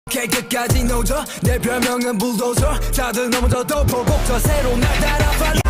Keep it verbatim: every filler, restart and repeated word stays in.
끝까지 노져 내 별명은 불도저 다들 넘어져도 보고 저 새로 날 따라 빨리